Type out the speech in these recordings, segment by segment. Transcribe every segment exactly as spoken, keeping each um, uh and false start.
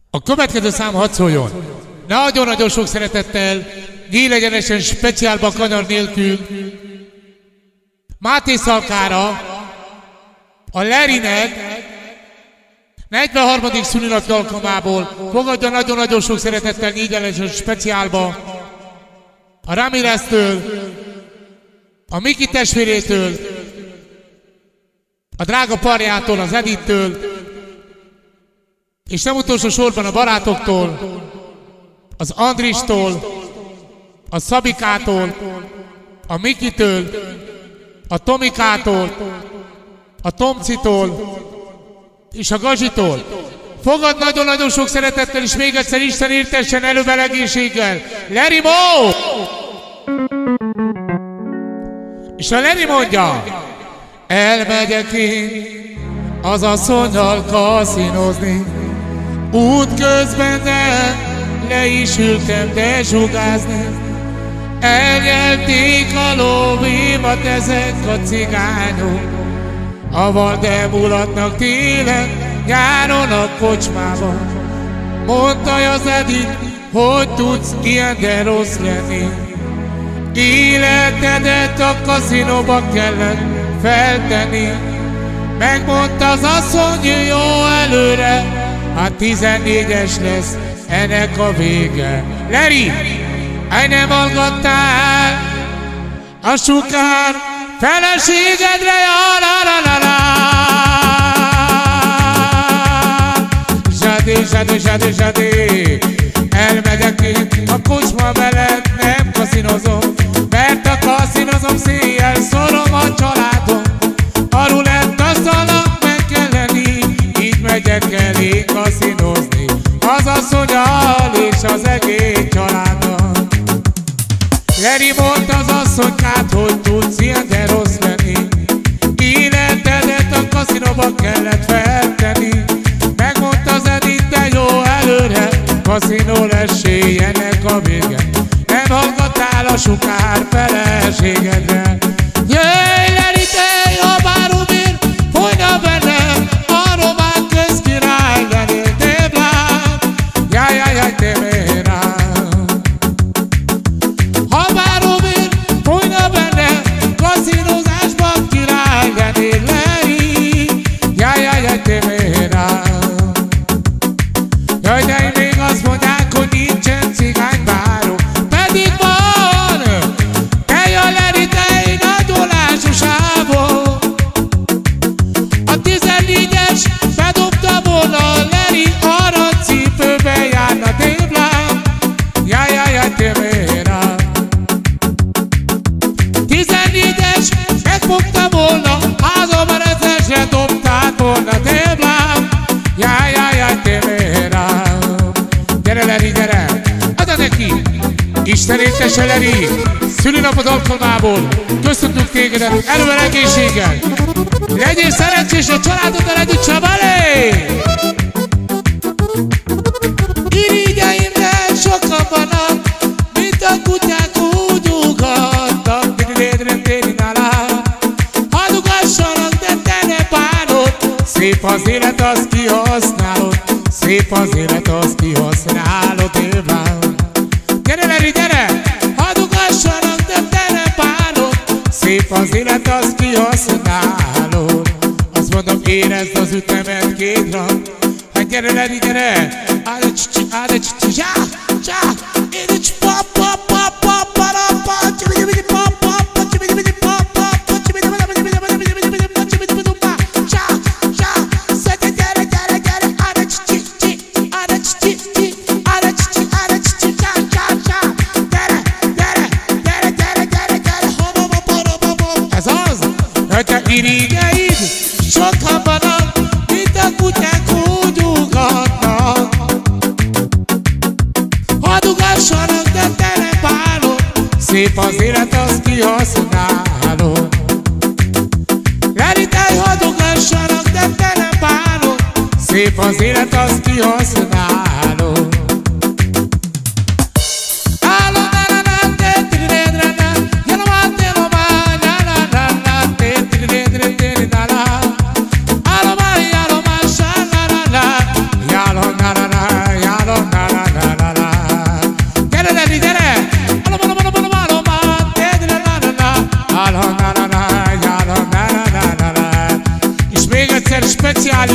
A következő szám hadd szóljon. Nagyon-nagyon sok szeretettel, nyílegyenesen, speciálban, kanyar nélkül, Máté Szalkára, a Lerinek negyvenharmadik szülinapja alkalmából fogadja nagyon-nagyon sok szeretettel, nyílegyenesen, speciálban, a Ramirez-től, a Miki testvérétől, a drága parjától, az Edittől, és nem utolsó sorban a barátoktól, az Andristól, a Szabikától, a Mikitől, a Tomikától, a Tomcitól és a Gazsitól. Fogad nagyon-nagyon sok szeretettel, és még egyszer Isten értessen előbb egészséggel. Leri Mo! És a Leri mondja: elmegyek én az asszonnyal kaszinozni, útközben de le is ültem dezsugázni. Elnyelték a lóvémat ezek a cigányok, aval de mulatnak télen, nyáron a kocsmában. Mondta az Edith, hogy tudsz ilyen de rossz lenni. Életedet a kaszinóba kellett feltenni. Megmondta az asszony, jó előre, hát tizennégyes lesz ennek a vége. Leri, ej, nem hallgattál a sukár feleségedre, ja, la la la la. Zsadé, zsadé, zsadé, zsadé, elmegyek én a kocsma mellett, nem kaszinozom, mert a kaszinozom széjjel, szorom a családom. A rulett asztalnak meg kell lenni, így megyek el én kaszinozni, az asszonnyal és az egész családdal. Leri mondta az asszonykát, hogy tudsz ilyen de rossz lenni. Életedet a kaszinóba kellett feltenni. Megmondta az Edith, de jó előre, kaszinó lessé ennek a vége. Nem hallgattál a sukár feleségedre. Jöjj, Leri, te a báromért, folyna bennem a román közkirály lennél, te blám, jaj, jaj, jaj, te mérám. Ha báromért folyna bennem kaszinózásban király lennél, Leri, jaj, jaj, jaj, te mérám. Jaj, de még azt mondják, hogy nincsen cigánybáró, pedig van. Te a Leri, te egy nagyon lásos ából. A tizennégyes bedobta volna, Leri aranycipőbe járna, téblám, jaj, jaj, jaj, te mérám. tizennégyes megfogta volna, házamban ezresre dobtát volna, téblám, jaj, jaj, jaj, te mérám. Gyere, Leri, gyere, adja neki! Isten értesse, Leri, szülinapod alkalmából köszöntünk tégedet, elővel egészséggel. Legyél szerencsés a családoddal együtt, csavalé! Irigyeimre sokan vannak, mint a kutyák úgy ugatnak. Hadd ugassanak, de te ne bánod, szép az élet, azt kihasználod, szép az élet, azt kihasználod, éván. Gyere, Leri, gyere! Hadd ugassanak, de te ne bánod, szép az élet, azt kihasználod. Azt mondom, érezd az ütemet két rang. Hát gyere, Leri, gyere! Áde csicsi, áde csicsi, zsá, zsá, éde csi, pa, pa, pa, pa, pa, ra, pa, csibidi, bidi, pa, pa, pa, csibidi, bidi, pa, pa, pa, csibidi, bidi, bidi, bidi, bidi, bidi, bidi, bidi, csibidi, bidi, pa, zsá, zsá, szedje, gyere, gyere, gyere, áde csicsi, csi, áde csicsi, csi, áde csicsi, áde csicsi, zsá, zsá, zsá, gyere, gyere, gyere, gyere, gyere, gyere, hoba, hoba, hoba, hoba. Ez az, hogy te irigyeid sokan vannak, mint a kutyák úgy ugatnak. Hadd ugassanak, de te ne bánod, szép az élet, azt kihasználod. Leri, te hadd ugassanak, de te ne bánod, szép az élet, azt kihasználod.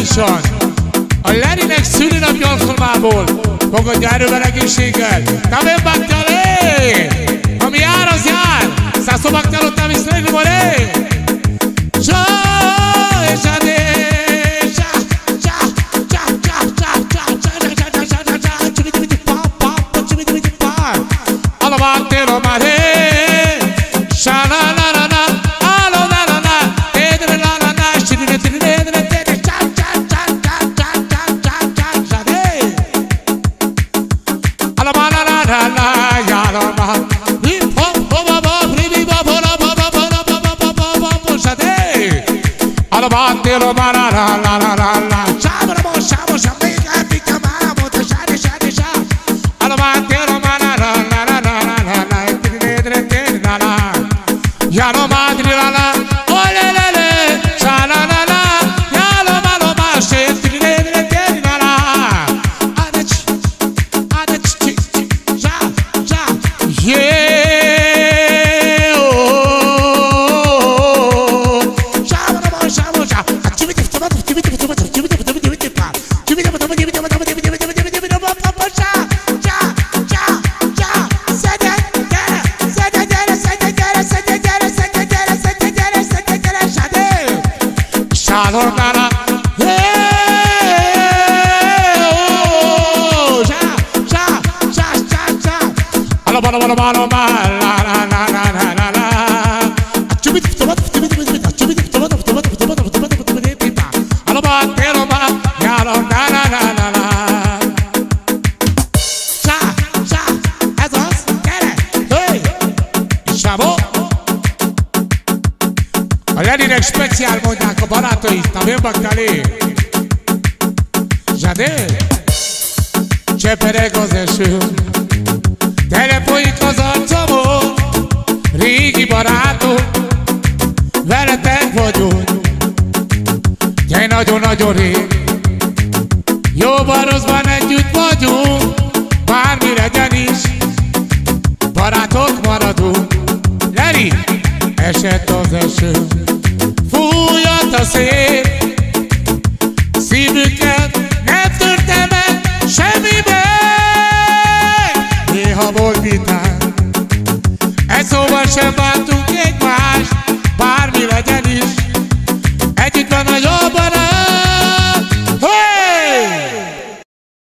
speciálisan a Lerinek szülinapja alkalmából fogadja erővel egészséggel. También Bactalé! Ami jár, az jár! Szászó Bactaló, te visz lenni, moré! Csá, és adé! Csá, csá, csá, csá, csá, csá, csá, csá, csá, csá, csá, csá, csibidi-bidi pá, pá, pá, csibidi-bidi pá. Alabattél, maré! Sá, la, la, la, la, alo, la, la, la, édre, la, la, la, csibidi-bidi, édre, édre, csá, csá, csá, csá, csá, csá, csá, csá, csá, dé! Alaba, la, la, la, la, ya, la, la, hip, hop, hop, hop, hop, ribi, bop, hop, hop, hop, hop, hop, hop, hop, hop, hop, hop, csá, dé! Alabattél, la, la, la, la, la, la, la, sábra, mo, sábra, sábra, még elpikja már, mondta, sá, de, sá, de, sá. Alabattél, la, la, la, la, la, la, la, la, la, édre, édre, la, la. Ya no madre la la, ole le le, cha la la la, ya lo malo ma she, tri le le le la la. Adech, adech, chi, cha, cha, yeah, oh. Cha mo mo, cha mo cha, chibiti chibiti chibiti chibiti chibiti chibiti pa, chibiti chibiti chibiti chibiti chibiti chibiti chibiti pa pa pa cha, cha, cha, cha, se de de, se de de, se de de, se de de. Shalom, nana, yeah, oh, cha, cha, cha, cha, cha. Alo, balo, balo, balo, la, la, la, la, la, la, la. Chubiti, tomato, chubiti, chubiti, chubiti, tomato, tomato, tomato, tomato, tomato, pa. Alo, ba, tero, ba, yalo, la, la, la, la, la. Cha, cha, ez az, gyere, hey, Sábó. A Lerinek speciál mondják a barátai, También Bactalé. Zsadé, csepereg az eső, telefolyik az arcomon, régi barátok, veletek vagyok, gyere nagyon-nagyon rég, jóban rosszban együtt vagyunk, bármi legyen is, barátok maradunk. Leri, esett az eső, fújott a szél, szívükkel